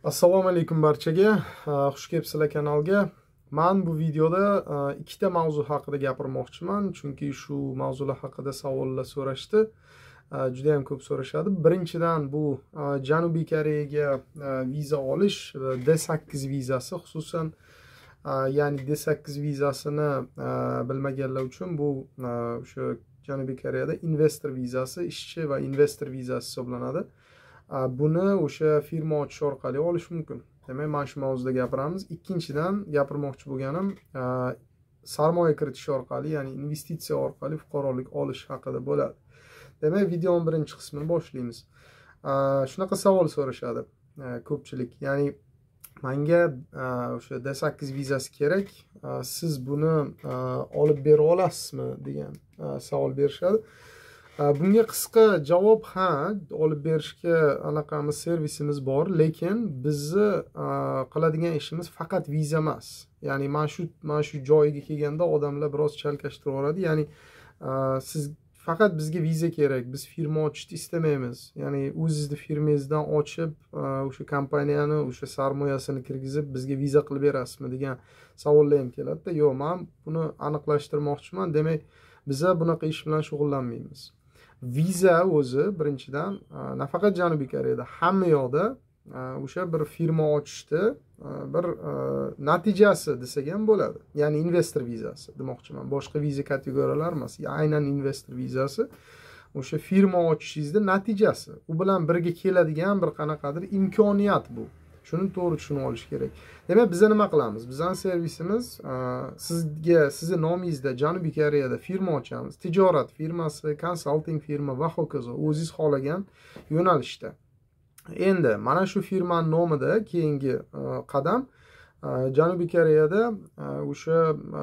Assalomu alaykum barchaga. Xush kelibsizlar kanalga. Men bu videoda ikkita mavzu haqida gapirmoqchiman, chunki shu mavzular haqida savollar so'rashdi. Juda ham ko'p so'rashadi. Birinchidan bu Janubiy Koreyaga viza olish, D8 vizasi xususan, ya'ni D8 vizasini bilmaganlar uchun bu o'sha Janubiy Koreyada investor vizasi, ishchi va investor vizasi hisoblanadi. Buni o'sha firma ochish orqali olish mumkin. Demak, mana shu mavzuda gapiramiz. Ikkinchidan gapirmoqchi bo'lganim sarmoya kiritish orqali, ya'ni investitsiya orqali fuqarolik olish haqida bo'ladi. Demak, videoning birinchi qismini boshlaymiz. Shunaqa savol so'rashadi ko'pchilik. Ya'ni menga o'sha D8 vizasi kerak, siz buni olib bera olasizmi degan savol berishadi. Bunga qisqa javob ha, olib berishga anaqamiz servisimiz bor, lekin bizni qiladigan ishimiz faqat viza emas. Ya'ni mana shu joyiga kelganda odamlar biroz chalkashtirib yuboradi. Ya'ni siz faqat bizga viza kerak, biz firma ochishni istamaymiz. Ya'ni o'zingizni firmangizdan ochib, o'sha kompaniyani, o'sha sarmoyasini kirgizib, bizga viza qilib berasizmi degan savollar ham keladi-da. Yo'q, men buni aniqlashtirmoqchiman. Demak, biz bunaqa ish bilan shug'ullanmaymiz. Viza o'zi birinchidan nafaqat Janubiy Koreyada, hamma yoqda o'sha bir firma ochishda bir natijasi desak ham bo'ladi. Ya'ni investor vizasi demoqchiman. Boshqa viza kategoriyalar emas. Aynan investor vizasi o'sha firma ochishingizning natijasi. U bilan birga keladigan bir qanaqadir imkoniyat bu. Shuni to'g'ri tushunib olish kerak. Demak, biz nima qilamiz? Bizning servisimiz sizni nomingizda Janubiy Koreyada firma ochamiz. Tijorat firmasi, konsalting firma va hokazo, o'zingiz xohlagan yo'nalishda. Endi mana shu firmaning nomida keyingi qadam Janubiy Koreyada o'sha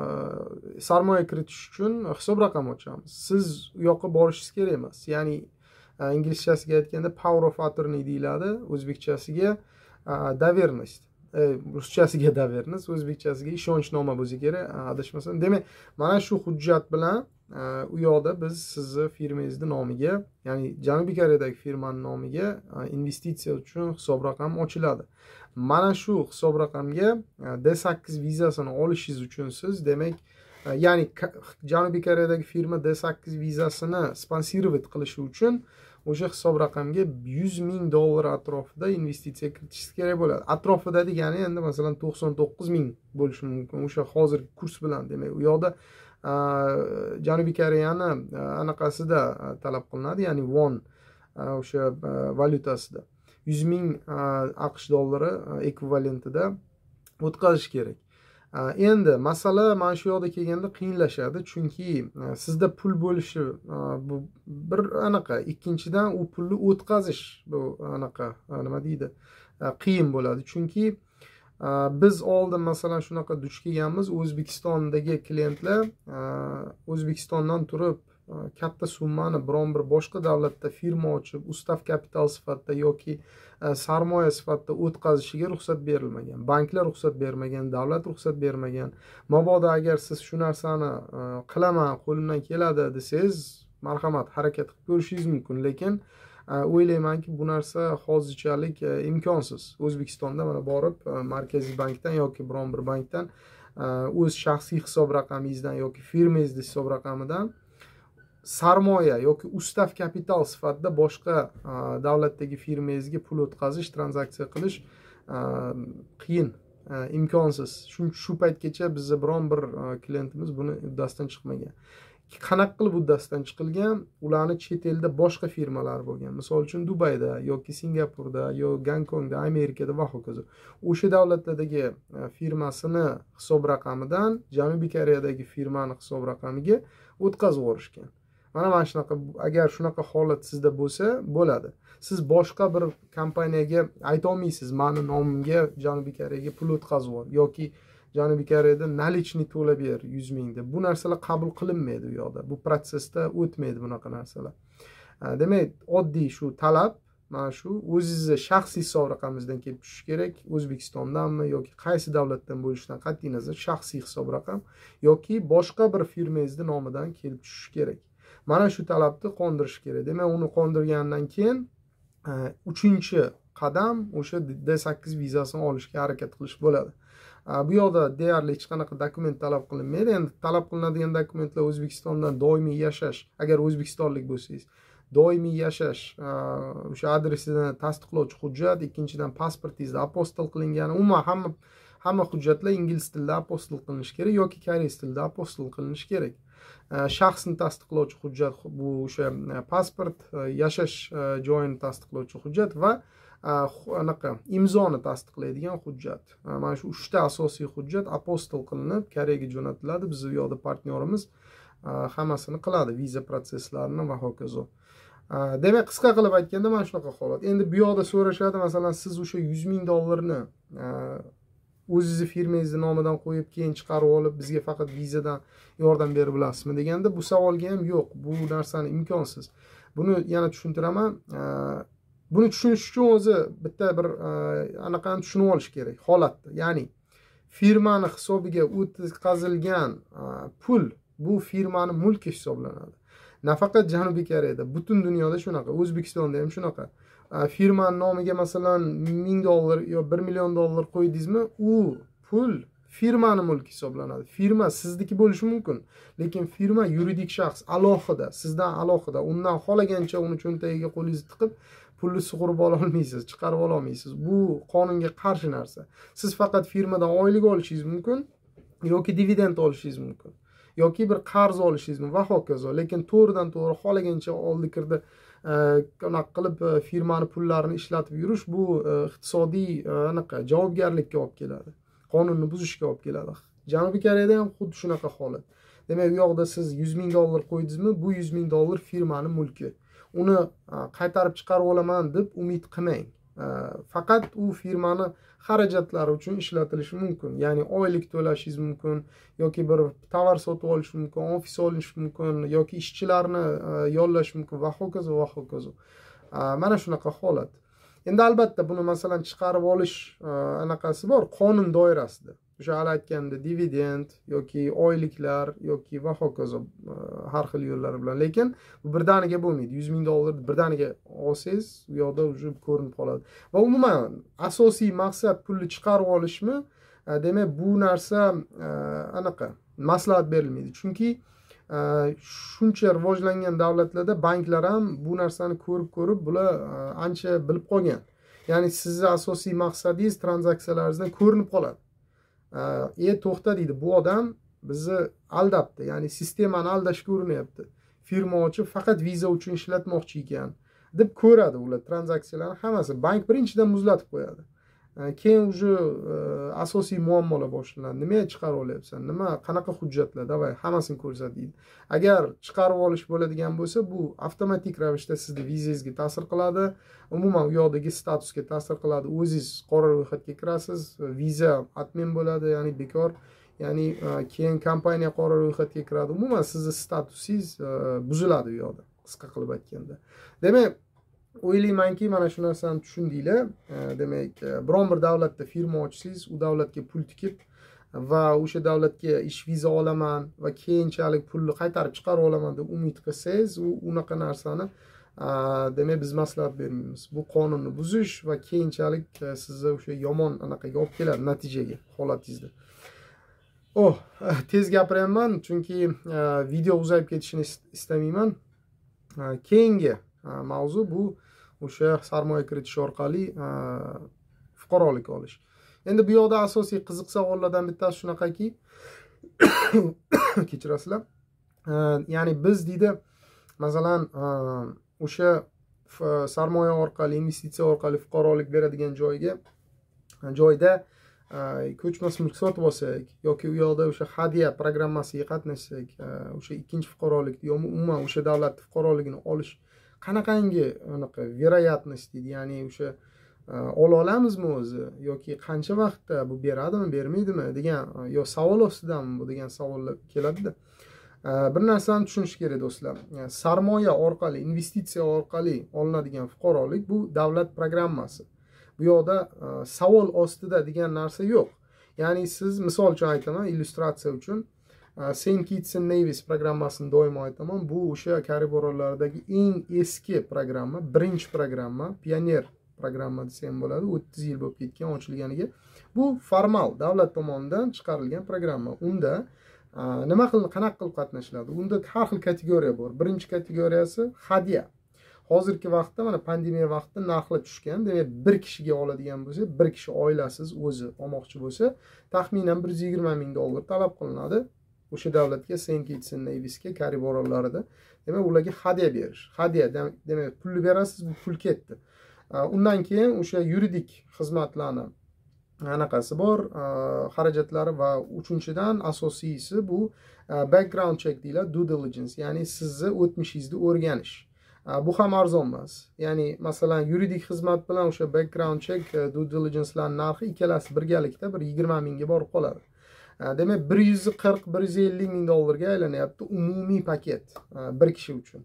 sarmoya kiritish uchun hisob raqam ochamiz. Siz u yoqqa borishingiz kerak emas. Ya'ni inglizchasiga aytganda power of attorney deyiladi, o'zbekchasiga доверенность. Ruschasiga доверенность, o'zbekchasiga ishonchnoma bo'lsa kerak, adashmasam. Demak, mana shu hujjat bilan u yoqda biz sizni firmangizning nomiga, ya'ni Janubiy Koreyadagi firmaning nomiga investitsiya uchun hisob raqam ochiladi. Mana shu hisob raqamga D8 vizasini olishingiz uchun siz, demak, ya'ni Janubiy Koreyadagi firma D8 vizasini sponsировать qilishi uchun o'sha hisob raqamga $100,000 atrofida investitsiya kiritishingiz kerak bo'ladi. Atrofida degani endi masalan 99,000 bo'lishi mumkin o'sha hozirgi kurs bilan. Demak, u yoqda Janubiy Koreyani anaqasida talab qilinadi, ya'ni won o'sha valyutasida 100,000 AQSh dollari ekvivalentida o'tkazish kerak. Endi masala mana shu yoqda kelganda qiyinlashadi, chunki sizda pul bo'lishi bu bir anaqa, ikkinchidan u pulni o'tkazish bu anaqa nima deydi, qiyin bo'ladi. Chunki biz oldin masalan shunaqa duch kelganmiz, O'zbekistondagi klientlar O'zbekistondan turib katta summani biron bir boshqa davlatda firma ochib, ustav kapital sifatida yoki sarmoya sifatida o'tkazishiga ruxsat berilmagan. Banklar ruxsat bermagan, davlat ruxsat bermagan. Mabodo agar siz shu narsani qilaman, qo'limdan keladi desangiz, marhamat, harakat qilib ko'rishingiz mumkin, lekin o'ylaymanki bu narsa hozirchalik imkonsiz. O'zbekistonda mana borib Markaziy bankdan yoki biron bir bankdan o'z shaxsiy hisob raqamingizdan yoki firmangizning hisob raqamidan sarmoya yoki ustav kapital sifatida boshqa davlatdagi firmangizga pul o'tkazish, tranzaksiya qilish qiyin, imkonsiz. Shu paytgacha bizda biron bir klientimiz buni uddasidan chiqmagan. Qanaqa qilib uddasidan chiqilgan? Ularni chet elda boshqa firmalar bo'lgan. Misol uchun Dubayda yoki Singapurda yoki Gonkongda, Amerikada va hokazo. O'sha davlatlardagi firmasini hisob raqamidan Janubiy Koreyadagi firmani hisob raqamiga o'tkazib yuborishgan. Mana shunaqa, agar shunaqa holat sizda bo'lsa, bo'ladi. Siz boshqa bir kompaniyaga ayta olmaysiz, meni nomimga Janubiy Koreyaga pul o'tkazib yubor yoki Janubiy Koreyada nalichni to'lab ber 100,000 deb. Bu narsalar qabul qilinmaydi u yoqda. Bu protsessda o'tmaydi bunaqa narsalar. Demak, oddiy shu talab mana shu o'zingizning shaxsiy hisob raqamingizdan kelib tushishi kerak. O'zbekistondanmi yoki qaysi davlatdan bo'lishidan qat'iy nazar shaxsiy hisob raqam yoki boshqa bir firmangizning nomidan kelib tushishi kerak. Mana shu talabni qondirish kerak. Demak, uni qondirgandan keyin uchinchi qadam o'sha D8 vizasini olishga harakat qilish bo'ladi. Bu yoqda deyarli hech qanaqa dokument talab qilinmaydi. Endi talab qilinadigan dokumentlar O'zbekistondan doimiy yashash, agar o'zbekistonlik bo'lsangiz, doimiy yashash, o'sha adresini tasdiqlovchi hujjat, ikkinchidan pasportingizda apostol qilingani, umuman hamma hujjatlar ingliz tilida apostol qilinishi kerak yoki koreys tilida apostol qilinishi kerak. Shaxsni tasdiqlovchi hujjat bu o'sha pasport, yashash joyini tasdiqlovchi hujjat va anaqa imzoni tasdiqlaydigan hujjat. Mana shu 3 ta asosiy hujjat apostol qilinib Koreyaga jo'natiladi. Bizning yoqda partnyorimiz hammasini qiladi, viza prosesslarini va hokazo. Demak, qisqa qilib aytganda mana shunaqa holat. Endi bu yoqda so'rashadi, masalan, siz o'sha 100 ming dollarni o'zingizni firmangizni nomidan qo'yib, keyin chiqarib olib, bizga faqat vizadan yordam berib olasizmi deganda, bu savolga ham yo'q. Bu narsani imkonsiz. Buni yana tushuntiraman. Buni tushunish uchun o'zi bitta bir anaqani tushunib olish kerak holatni. Ya'ni firmani hisobiga o'tkazilgan pul bu firmani mulki hisoblanadi. Nafaqat Janubiy Koreyada, butun dunyoda shunaqa, O'zbekistonda ham shunaqa. Firmani nomiga masalan 1000 dollar yo 1 million dollar qo'ydingizmi, u pul firmani mulki hisoblanadi. Firma sizniki bo'lishi mumkin, lekin firma yuridik shaxs, alohida, sizdan alohida. Undan xohlagancha uni cho'ntagiga qo'lingizni tiqib, pulni sug'urib ola olmaysiz, chiqarib ola olmaysiz. Bu qonunga qarshi narsa. Siz faqat firmadan oylik olishingiz mumkin yoki dividend olishingiz mumkin, yoki bir qarz olishingiz mumkin va hokazo. Lekin to'g'ridan to'g'ri xohlagancha oldi kirdi anaqa qilib firmani pullarini ishlatib yurish, bu iqtisodiy anaqa javobgarlikka olib keladi. Qonunni buzishga olib keladi. Janubiy Koreyada ham xuddi shunaqa holat. Demak, u yoqda siz 100 ming dollar qo'ydingizmi, bu 100 ming dollar firmani mulki. Uni qaytarib chiqarib olaman deb umid qilmang. Faqat u firmani xarajatlari uchun ishlatilishi mumkin. Ya'ni oylik to'lashingiz mumkin, yoki bir tovar sotib olish mumkin, ofis olish mumkin, yoki ishchilarni yollash mumkin va hokazo va hokazo. Mana shunaqa holat. Endi albatta buni masalan chiqarib olish anaqasi bor, qonun doirasida. O'sha hali aytganda dividend yoki oyliklar yoki va hokazo har xil yo'llar bilan. Lekin bu birdaniga bo'lmaydi. 100 ming dollar birdaniga olsangiz, u yoqda уже ko'rinib qoladi. Va umuman asosiy maqsad pulni chiqarib olishmi? Demak, bu narsa anaqa maslahat berilmaydi. Chunki shuncha rivojlangan davlatlarda banklar ham bu narsani ko'rib bular ancha bilib qolgan. Ya'ni sizning asosiy maqsadingiz tranzaksiyalaringizdan ko'rinib qoladi. To'xta deydi, bu odam bizni aldabdi, ya'ni sistemani aldashga urinyapti. Firma ochib faqat viza uchun ishlatmoqchi ekan deb ko'radi ular tranzaksiyalarni hammasi. Bank birinchidan muzlatib qo'yadi. Keyin уже asosiy muammolar boshlanadi. Nimaga chiqarib olyapsan? Nima, qanaqa hujjatlar? Davay hammasini ko'rsat deydi. Agar chiqarib olish bo'ladigan bo'lsa, bu avtomatik ravishda sizning vizangizga ta'sir qiladi. Umuman u yoqdagi statusga ta'sir qiladi. O'zingiz qora ro'yxatga kirasiz, viza atmen bo'ladi, ya'ni bekor. Ya'ni keyin kompaniya qora ro'yxatga kiradi. Umuman sizning statusingiz buziladi u yoqda, qisqa qilib aytganda. Demak, o'ylaymanki mana shu narsani tushundinglar. Demak, biron bir davlatda firma ochsangiz, u davlatga pul tikib va o'sha davlatga ish viza olaman va keyinchalik pulni qaytarib chiqarib olaman deb umid qilsangiz, unaqa narsani demak biz maslahat bermaymiz. Bu qonunni buzish va keyinchalik sizni o'sha yomon anaqaga olib keladi, natijaga, holatingizda. Tez gapiryapman, chunki video uzayib ketishini istamayman. Keyingi mavzu bu o'sha sarmoya kiritish orqali fuqarolik olish. Endi bu yoqda asosiy qiziq savollardan bittasi shunaqaki, kechirasizlar. Ya'ni biz deydi, masalan, o'sha sarmoya orqali, investitsiya orqali fuqarolik beradigan joyda ko'chmas mulk sotib olsak yoki u yoqda o'sha hadya programmasiga qatnashsak, o'sha ikkinchi fuqarolikni yoki umuman o'sha davlat fuqaroligini olish qanaqangi anaqa verayatnost deydi, ya'ni o'sha ola olamizmi o'zi yoki qancha vaqtda bu beradimi, bermaydimi degan yo savol ostidanmi bu degan savollar keladi-da. Bir narsani tushunish kerak do'stlar. Sarmoya orqali, investitsiya orqali olinadigan fuqarolik bu davlat programmasi. Bu yoqda savol ostida degan narsa yo'q. Ya'ni siz, misol uchun aytaman, illyustratsiya uchun St. Kitts and Nevis programmasini doimo aytaman. Bu o'sha Karib orollaridagi eng eski programma, birinchi programma, pioner programma desa ham bo'ladi, 30 yil bo'lib ketgan ochilganiga. Bu formal davlat tomonidan chiqarilgan programma. Unda qanaqa qilib qatnashiladi? Unda har xil kategoriya bor. Birinchi kategoriyasi hadya. Hozirgi vaqtda mana pandemiya vaqtida narxlar tushgan. Demak, bir kishiga oladigan bo'lsa, bir kishi oilasiz o'zi olmoqchi bo'lsa, taxminan $120,000 talab qilinadi. O'sha davlatga St. Kitts and Nevisga, Karib orollarida. Demak, ularga hadya berish. Hadya demak, pulni berasiz, bu pul ketdi. Undan keyin o'sha yuridik xizmatlarni anaqasi bor, xarajatlari va uchinchidan asosiysi bu background check deyiladi, due diligence, ya'ni sizni o'tmishingizni o'rganish. Bu ham arzon emas. Ya'ni masalan yuridik xizmat bilan o'sha background check, due diligence'larning narxi ikkalasi birgalikda bir 20 mingga borib qoladi. Demak, $140-150 ga aylanyapti umumiy paket bir kishi uchun.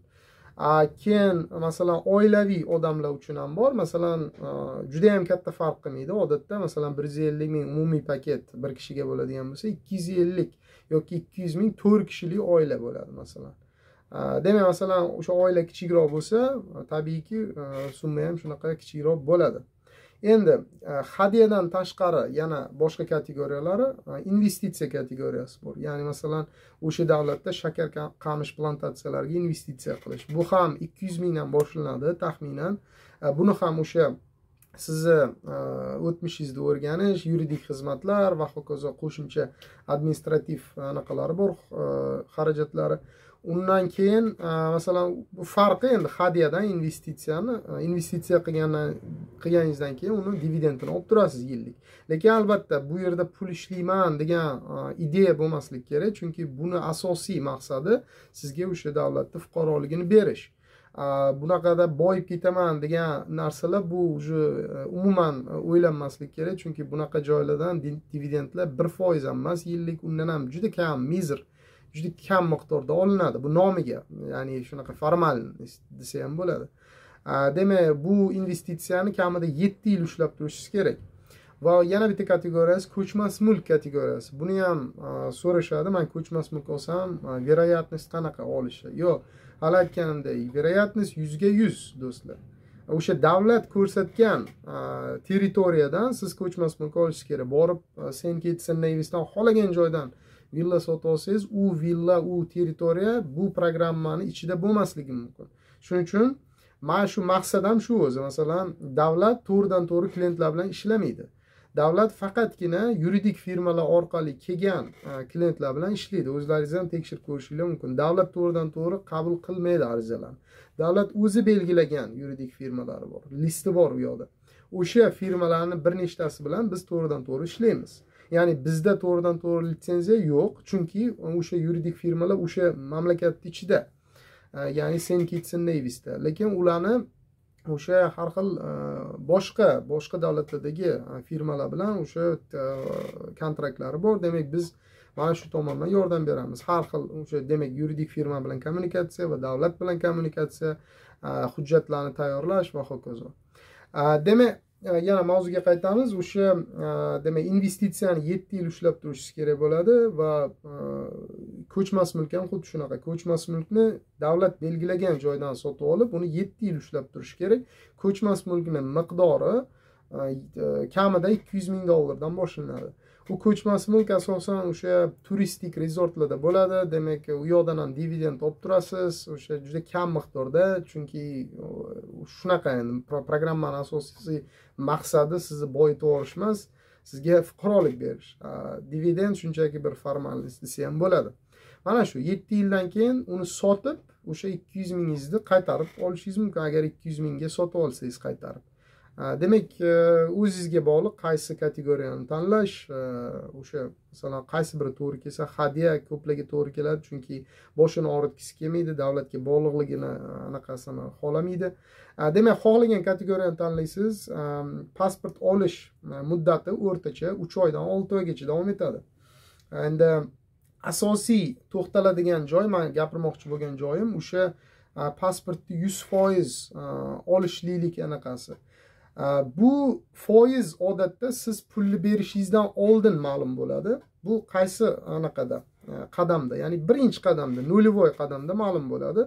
Keyin masalan oilaviy odamlar uchun ham bor. Masalan, juda ham katta farq qilmaydi. Odatda masalan 150 ming umumiy paket bir kishiga bo'ladigan bo'lsa, 250 yoki 200 ming 4 kishilik oila bo'ladi masalan. Demak, masalan, o'sha oila kichikroq bo'lsa, tabiiyki summa ham shunaqa kichikroq bo'ladi. Endi hadyadan tashqari yana boshqa kategoriyalari investitsiya kategoriyasi bor. Ya'ni masalan, o'sha davlatda shakar qamish plantatsiyalariga investitsiya qilish. Bu ham 200 mingdan boshlanadi taxminan. Buni ham o'sha sizni o'tmishingizni o'rganish, yuridik xizmatlar va hokazo qo'shimcha administrativ anaqalari bor, xarajatlari. Undan keyin masalan bu farqi endi hadyadan investitsiya qilganingizdan keyin uni dividendini olib turasiz yillik. Lekin albatta bu yerda pul ishlayman degan ideya bo'lmasligi kerak, chunki buni asosiy maqsadi sizga o'sha davlatning fuqaroligini berish. Bunaqada boyib ketaman degan narsalar bu umuman o'ylanmaslik kerak, chunki bunaqa joylardan dividendlar 1% ham emas, yillik undan ham juda kam, juda kam miqdorda olinadi. Bu nomiga, ya'ni shunaqa formal desa ham bo'ladi. Demak, bu investitsiyani kamida 7 yil ushlab turishingiz kerak. Va yana bitta kategoriyasi ko'chmas mulk kategoriyasi. Buni ham so'rashadi, men ko'chmas mulk olsam, veroyatность qanaqa olishi? Yo'q, hali aytganimdek, veroyatность 100 ga 100 do'stlar. O'sha davlat ko'rsatgan territoriyadan siz ko'chmas mulk olishingiz kerak. Borib St. Kitts and Nevisdan xohlagan joydan villa sotib olsangiz, u villa, u territoriya bu programmani ichida bo'lmasligi mumkin. Shuning uchun mana shu maqsad ham shu o'zi. Masalan, davlat to'g'ridan-to'g'ri klientlar bilan ishlamaydi. Davlat faqatgina yuridik firmalar orqali kelgan klientlar bilan ishlaydi. O'zlaringiz ham tekshirib ko'rishingiz mumkin. Davlat to'g'ridan-to'g'ri qabul qilmaydi arizalarni. Davlat o'zi belgilagan yuridik firmalari bor, listi bor u yoqda. O'sha firmalarning bir nechtasi bilan biz to'g'ridan-to'g'ri ishlaymiz. Ya'ni bizda to'g'ridan-to'g'ri litsenziya yo'q, chunki o'sha yuridik firmalar o'sha mamlakatning ichida, ya'ni St. Kitts and Nevisda. Lekin ularni o'sha har xil boshqa davlatlardagi firmalar bilan o'sha kontraktlari bor. Demak, biz mana shu tomondan yordam beramiz. Har xil o'sha demak yuridik firma bilan kommunikatsiya va davlat bilan kommunikatsiya, hujjatlarni tayyorlash va hokazo. Demak, yana mavzuga qaytamiz. O'sha demak investitsiyani 7 yil ushlab turishingiz kerak bo'ladi va ko'chmas mulk ham xuddi shunaqa. Ko'chmas mulkni davlat belgilagan joydan sotib olib, uni 7 yil ushlab turish kerak. Ko'chmas mulkning miqdori kamida $200,000 dan boshlanadi. Bu ko'chmas mulk asosan o'sha turistik rezortlarda bo'ladi. Demak, u yoqdan ham dividend olib turasiz, o'sha juda kam miqdorda, chunki shunaqa endi programmaning asosiy maqsadi sizni boyitib olish emas, sizga fuqarolik berish. Dividend shunchaki bir formallik desa ham bo'ladi. Mana shu 7 yildan keyin uni sotib, o'sha 200 mingingizni qaytarib olishingiz mumkin, agar 200 mingga sotib olsangiz qaytarib. Demak, o'zingizga bog'liq qaysi kategoriyani tanlash, o'sha masalan qaysi biri to'g'ri kelsa, hadya ko'plarga to'g'ri keladi, chunki boshini og'ritgisi kelmaydi, davlatga bog'liqligini anaqasini xohlamaydi. Demak, xohlagan kategoriyani tanlaysiz. Pasport olish muddati o'rtacha 3 oydan 6 oygacha davom etadi. Endi asosiy to'xtaladigan joy, men gapirmoqchi bo'lgan joyim o'sha pasportni 100% olishlik anaqasi. Bu foiz odatda siz pulni berishingizdan oldin ma'lum bo'ladi. Bu qaysi anaqada, qadamda, ya'ni birinchi qadamda, nolvoy qadamda ma'lum bo'ladi.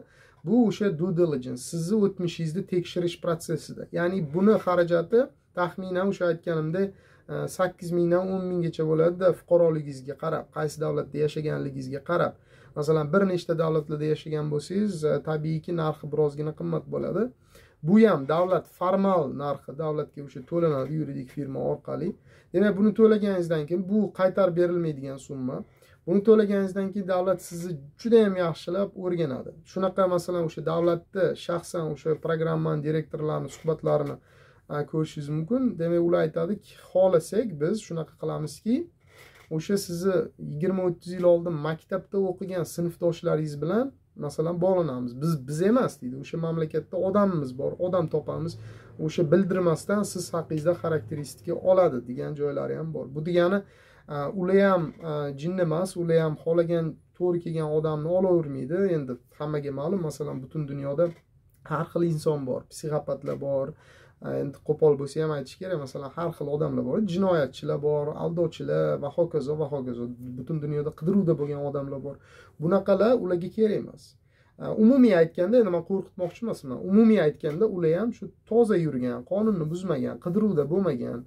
bu o'sha due diligence, sizni o'tmishingizni tekshirish protsessida. Ya'ni buni xarajati taxminan o'sha aytganimdek 8 mingdan 10 minggacha bo'ladi-da, fuqaroligingizga qarab, qaysi davlatda yashaganligingizga qarab. Masalan, bir nechta davlatlarda yashagan bo'lsangiz, tabiiyki narxi birozgina qimmat bo'ladi. Bu ham davlat formal narxi, davlatga o'sha to'lanadi yuridik firma orqali. Demak, buni to'laganingizdan keyin bu qaytarib berilmaydigan summa. Buni to'laganingizdan keyin davlat sizni juda ham yaxshilab o'rganadi. Shunaqa masalan o'sha davlatda shaxsan o'sha programmani direktorlarining suhbatlarini ko'rishingiz mumkin. Demak, ular aytadiki, xohlasak biz shunaqa qilamizki, o'sha sizni 20-30 yil oldin maktabda o'qigan sinfdoshlaringiz bilan masalan bog'lanamiz. Biz emas deydi. O'sha mamlakatda odamimiz bor, odam topamiz. O'sha bildirmasdan siz haqingizda xarakteristika oladi degan joylari ham bor. Bu degani ular ham jinni emas, ular ham xohlagan to'g'ri kelgan odamni olavermaydi. Endi hammaga ma'lum, masalan butun dunyoda har xil inson bor, psixopatlar bor. Endi qo'pol bo'lsa ham aytish kerak, masalan har xil odamlar bor, jinoyatchilar bor, aldovchilar va hokazo va hokazo. Butun dunyoda qidiruvda bo'lgan odamlar bor. Bunaqalar ularga kerak emas. Umumiy aytganda, endi men qo'rqitmoqchi emasman. Umumiy aytganda ular ham shu toza yurgan, qonunni buzmagan, qidiruvda bo'lmagan,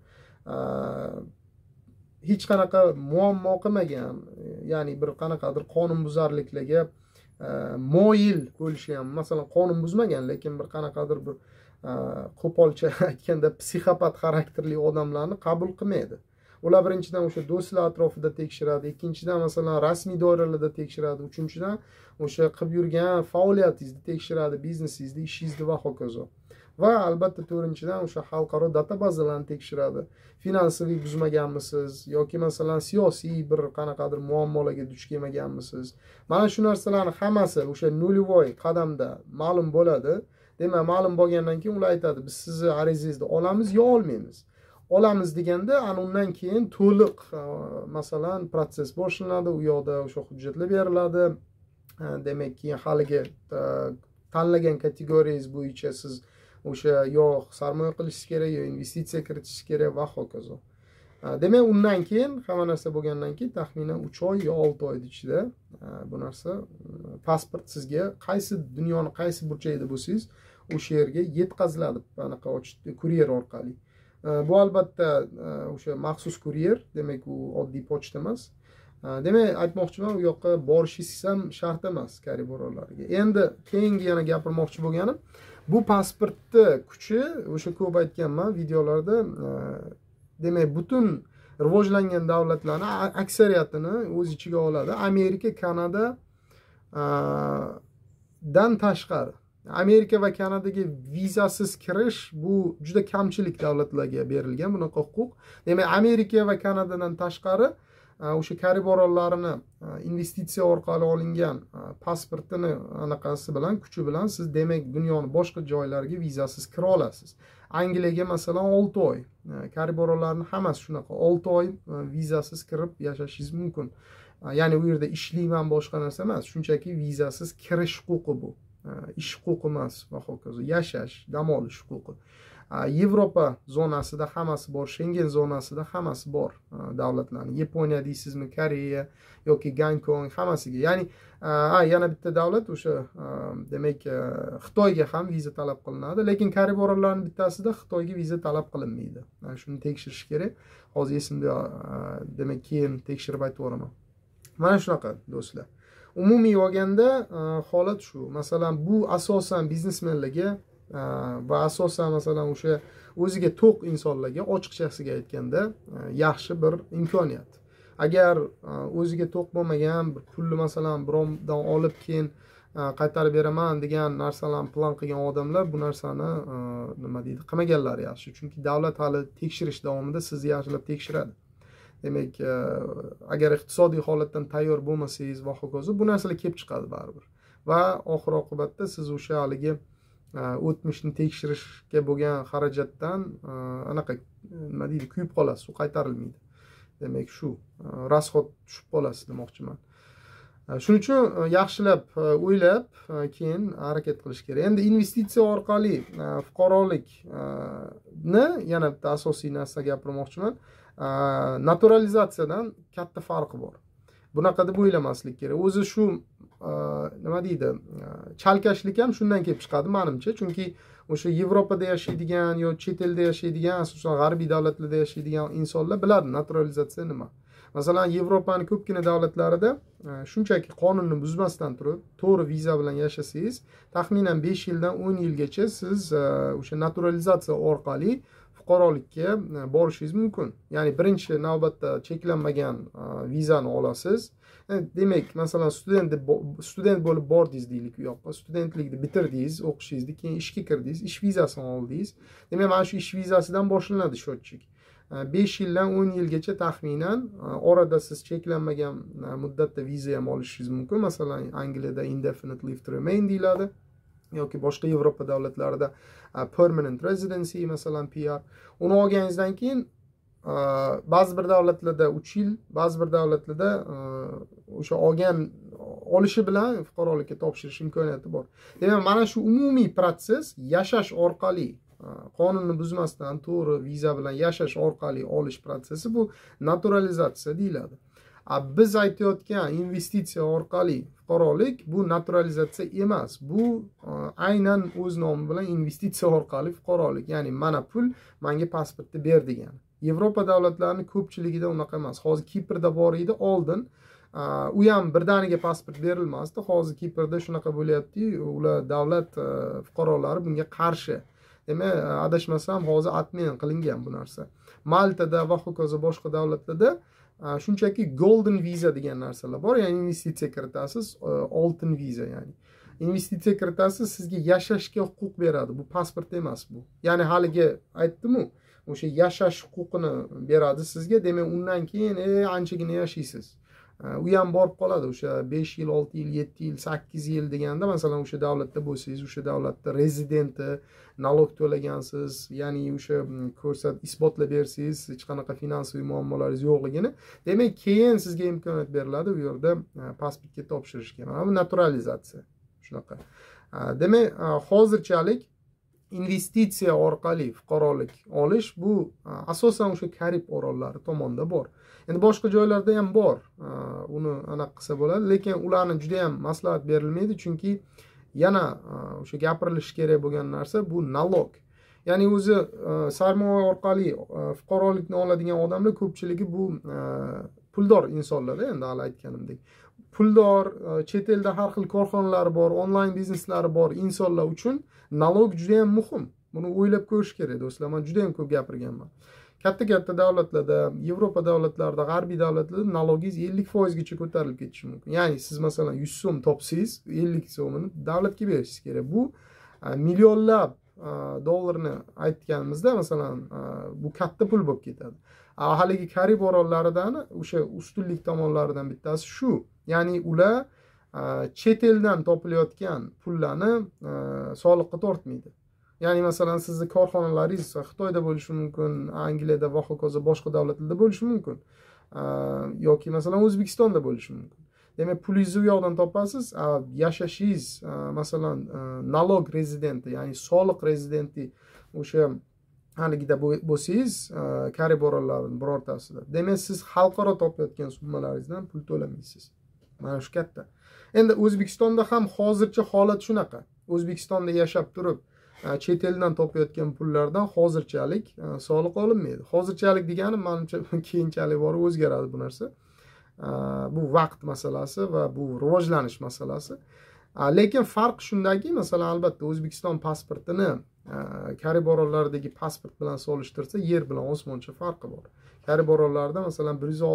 hech qanaqa muammo qilmagan, ya'ni bir qanaqadir qonunbuzarliklarga moyil bo'lishi ham, masalan qonun buzmagan, lekin bir qanaqadir bir qo'polcha aytganda psixopat xarakterli odamlarni qabul qilmaydi. Ular birinchidan o'sha do'stlar atrofida tekshiradi, ikkinchidan masalan rasmiy doiralarda tekshiradi, uchinchidan o'sha qilib yurgan faoliyatingizni tekshiradi, biznesingizni, ishingizni va hokazo. Va albatta to'rtinchidan o'sha xalqaro databazalarni tekshiradi. Finansiy buzmaganmisiz yoki masalan siyosiy bir qanaqadir muammolarga duch kelmaganmisiz? Mana shu narsalarning hammasi o'sha nolvoy qadamda ma'lum bo'ladi. Demak, ma'lum bo'lgandan keyin ular aytadi, biz sizni arizangizni olamiz yo olmaymiz. Olamiz deganda, ana undan keyin to'liq masalan proses boshlanadi, u yoqda o'sha hujjatlar beriladi. Demak, keyin haligi tanlagan kategoriyangiz bo'yicha siz o'sha yo sarmoya qilishingiz kerak, yo investitsiya kiritishingiz kerak va hokazo. Demak, undan keyin hamma narsa bo'lgandan keyin taxminan 3 oy yo 6 oy ichida bu narsa pasport sizga qaysi dunyoning qaysi burchagida bo'lsangiz o'sha yerga yetkaziladi, anaqa kuryer orqali. Bu albatta o'sha maxsus kuryer, demak u oddiy pochta emas. Demak, aytmoqchiman, u yoqqa borishingiz ham shart emas Kariborlarga. Endi keyingi yana gapirmoqchi bo'lganim, bu pasportni kuchi, o'sha ko'p aytganman videolarda, demak butun rivojlangan davlatlarning aksariyatini o'z ichiga oladi. Amerika, Kanada dan tashqari. Amerika va Kanadaga vizasiz kirish bu juda kamchilik davlatlarga berilgan bunaqa huquq. Demak, Amerika va Kanadadan tashqari o'sha Kariborlarni investitsiya orqali olingan pasportini anaqasi bilan, kuchi bilan siz demak dunyoning boshqa joylariga vizasiz kira olasiz. Angliyaga masalan 6 oy, Kariborlarning hammasi shunaqa 6 oy vizasiz kirib yashashingiz mumkin. Ya'ni u yerda ishlayman boshqa narsa emas, shunchaki vizasiz kirish huquqi bu. Ish huquqi emas va hokazo, yashash, dam olish huquqi. Yevropa zonasida hammasi bor, Schengen zonasida hammasi bor davlatlarning. Yaponiya deysizmi, Koreya yoki Gonkong hammasiga. Ya'ni yana bitta davlat o'sha demak Xitoyga ham viza talab qilinadi, lekin Kariborlarning bittasida Xitoyga viza talab qilinmaydi. Shuni tekshirish kerak. Hozir esimda, demak keyin tekshirib aytib o'raman. Mana shunaqa do'stlar. Umumiy olganda holat shu. Masalan, bu asosan biznesmenlarga va asosan masalan o'sha o'ziga to'q insonlarga, ochiqchasiga aytganda yaxshi bir imkoniyat. Agar o'ziga to'q bo'lmagan, bir pulni masalan birovdan olib keyin qaytarib beraman degan narsalarni plan qilgan odamlar bu narsani nima deydi, qilmaganlari yaxshi. Chunki davlat hali tekshirish davomida sizni yaxshilab tekshiradi. Demak, agar iqtisodiy holatdan tayyor bo'lmasangiz va hokazo bu narsalar kelib chiqadi baribir. Va oxir oqibatda siz o'sha haligi o'tmishni tekshirishga bo'lgan xarajatdan anaqa nima deydi, kuyib qolasiz, u qaytarilmaydi. Demak, shu rasxod tushib qolasiz demoqchiman. Shuning uchun yaxshilab o'ylab keyin harakat qilish kerak. Endi investitsiya orqali fuqarolikni yana bitta asosiy narsa gapirmoqchiman. Naturalizatsiyadan katta farqi bor. bunaqa deb o'ylamaslik kerak. O'zi shu nima deydi, chalkashlik ham shundan kelib chiqadi menimcha. Chunki o'sha Yevropada yashaydigan yo chet elda yashaydigan, asosan g'arbiy davlatlarda yashaydigan insonlar biladi naturalizatsiya nima. Masalan, Yevropaning ko'pgina davlatlarida shunchaki qonunni buzmasdan turib, to'g'ri viza bilan yashasangiz, taxminan 5 yildan 10 yilgacha siz o'sha naturalizatsiya orqali fuqarolikka borishingiz mumkin. Ya'ni birinchi navbatda cheklanmagan vizani olasiz. Demak, masalan, student bo'lib bordingiz deylik u yoqqa. Studentlikni bitirdingiz, o'qishingizni, keyin ishga kirdingiz, ish vizasini oldingiz. Demak, mana shu ish vizasidan boshlanadi счетчик. 5 yildan 10 yilgacha taxminan orada siz cheklanmagan muddatda viza ham olishingiz mumkin. Masalan, Angliyada indefinite leave to remain deyiladi yoki boshqa Yevropa davlatlarida permanent residency, masalan PR. Uni olganingizdan keyin ba'zi bir davlatlarda 3 yil, ba'zi bir davlatlarda o'sha olishi bilan fuqarolikka topshirish imkoniyati bor. Demak, mana shu umumiy protsess yashash orqali, qonunni buzmasdan to'g'ri viza bilan yashash orqali olish protsessi bu naturalizatsiya deyiladi. Biz aytayotgan investitsiya orqali fuqarolik bu naturalizatsiya emas. Bu aynan o'z nomi bilan investitsiya orqali fuqarolik. Ya'ni mana pul menga pasportni ber degani. Yevropa davlatlarining ko'pchiligida unaqa emas. Hozir Kiprda bor edi oldin. U ham birdaniga pasport berilmasdi. Hozir Kiprda shunaqa bo'lyapti, ular davlat fuqarolari bunga qarshi. Demak, adashmasam hozir atmen qilingan bu narsa. Maltada va hokazo boshqa davlatlarda shunchaki golden visa degan narsalar bor. Ya'ni investitsiya kiritasiz, oltin viza ya'ni. Investitsiya kiritasiz, sizga yashashga huquq beradi. Bu pasport emas bu. Ya'ni haligi aytdim-ku, o'sha yashash huquqini beradi sizga. Demak, undan keyin anchagina yashaysiz. U ham borib qoladi. O'sha 5 yil, 6 yil, 7 yil, 8 yil deganda, masalan, o'sha davlatda bo'lsangiz, o'sha davlatda rezidenti, nalog to'lagansiz, ya'ni o'sha isbotlab bersangiz, hech qanaqa finansiy muammolaringiz yo'qligini, demak, keyin sizga imkoniyat beriladi u yerda pasportga topshirishga. Mana bu naturalizatsiya. Shunaqa. Demak, hozirchalik investitsiya orqali fuqarolik olish bu asosan o'sha Karib orollari tomonda bor. Endi boshqa joylarda ham bor. Uni aniq qilsa bo'ladi, lekin ularni juda ham maslahat berilmaydi, chunki yana o'sha gapirilishi kerak bo'lgan narsa bu nalog. Ya'ni o'zi sarmoya orqali fuqarolikni oladigan odamlar ko'pchiligi bu puldor insonlar, endi hali aytganimdek. Puldor, chet elda har xil korxonalari bor, onlayn bizneslari bor insonlar uchun nalog juda ham muhim. Buni o'ylab ko'rish kerak do'stlar. Men juda ham ko'p gapirganman. Katta davlatlarda, Yevropa davlatlarida, g'arbiy davlatlarda nalogingiz 50% gacha ko'tarilib ketishi mumkin. Ya'ni siz masalan 100 so'm topsangiz, 50 so'mini davlatga berishingiz kerak. Bu millionlab dollarni aytganimizda masalan bu katta pul bo'lib ketadi. Haligi Karib orollaridan o'sha ustunlik tomonlaridan bittasi shu. Ya'ni ular chet eldan topilayotgan pullarni soliqqa tortmaydi. Ya'ni masalan sizni korxonalaringiz Xitoyda bo'lishi mumkin, Angliyada va hokazo boshqa davlatlarda bo'lishi mumkin. Yoki masalan O'zbekistonda bo'lishi mumkin. Demak, pulingizni u yoqdan topasiz, yashashingiz masalan nalog rezidenti, ya'ni soliq rezidenti o'sha haligida bo'lsangiz, Karib orollarining birortasida. Demak, siz xalqaro topayotgan summalaringizdan pul to'lamaysiz. Mana shu katta. Endi O'zbekistonda ham hozircha holat shunaqa. O'zbekistonda yashab turib chet eldan topayotgan pullardan hozirchalik soliq olinmaydi. Hozirchalik degani menimcha keyinchalik borib o'zgaradi bu narsa. Bu vaqt masalasi va bu rivojlanish masalasi. Lekin farq shundaki, masalan, albatta O'zbekiston pasportini Karib orollaridagi pasport bilan solishtirsa, yer bilan osmoncha farqi bor. Karib orollarida masalan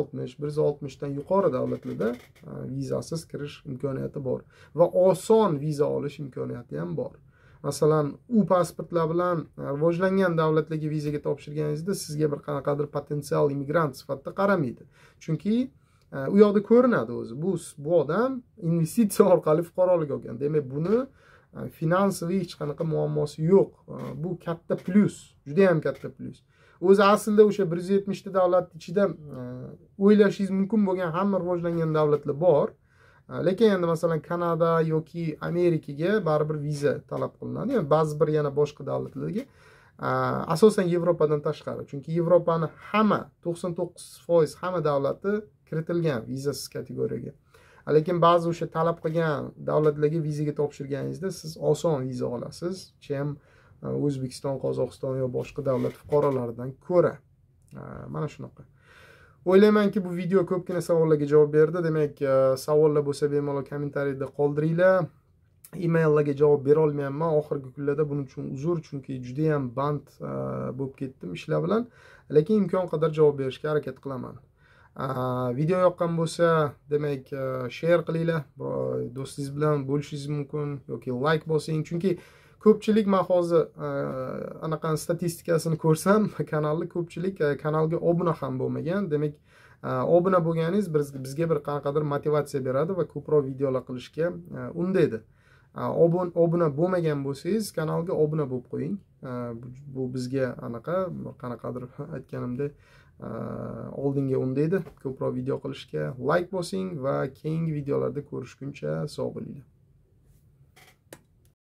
160 dan yuqori davlatlarda vizasiz kirish imkoniyati bor va oson viza olish imkoniyati ham bor. Masalan, u pasportlar bilan rivojlangan davlatlarga vizaga topshirganingizda sizga bir qanaqadir potensial immigrant sifatida qaramaydi. Chunki u yoqda ko'rinadi o'zi. Bu odam investitsiya orqali fuqarolik olgan. Demak, buni finansiy hech qanaqa muammosi yo'q. Bu katta plyus, juda ham katta plyus. O'zi aslida o'sha 170 ta davlat ichida o'ylashingiz mumkin bo'lgan hamma rivojlangan davlatlar bor. Lekin endi masalan Kanada yoki Amerikaga baribir viza talab qilinadi. Yani ba'zi bir yana boshqa davlatlarga asosan Yevropadan tashqari, chunki Yevropani hamma 99% hamma davlati kiritilgan vizasiz kategoriyaga. Lekin ba'zi o'sha talab qilgan davlatlarga vizaga topshirganingizda siz oson viza olasiz, chem O'zbekiston, Qozog'iston yo boshqa davlat fuqarolaridan ko'ra. Mana shunaqa. O'ylaymanki, bu video ko'pgina savollarga javob berdi. Demak, savollar bo'lsa bemalol kommentariyada qoldiringlar. Emaillarga javob bera olmayapman oxirgi kunlarda, buning uchun uzr, chunki juda ham band bo'lib ketdim ishlar bilan. Lekin imkon qadar javob berishga harakat qilaman. Video yoqqan bo'lsa, demak, share qilinglar, do'stingiz bilan bo'lishingiz mumkin yoki like bosing, chunki ko'pchilik men hozir anaqa statistikasini ko'rsam, kanalni ko'pchilik kanalga obuna ham bo'lmagan. Demak, obuna bo'lganingiz bizga bir qanaqadir motivatsiya beradi va ko'proq videolar qilishga undaydi. Obuna bo'lmagan bo'lsangiz, kanalga obuna bo'lib qo'ying. Bu bizga anaqa qanaqadir aytganimdek oldinga undaydi ko'proq video qilishga. Like bosing va keyingi videolarda ko'rishguncha sog' bo'linglar.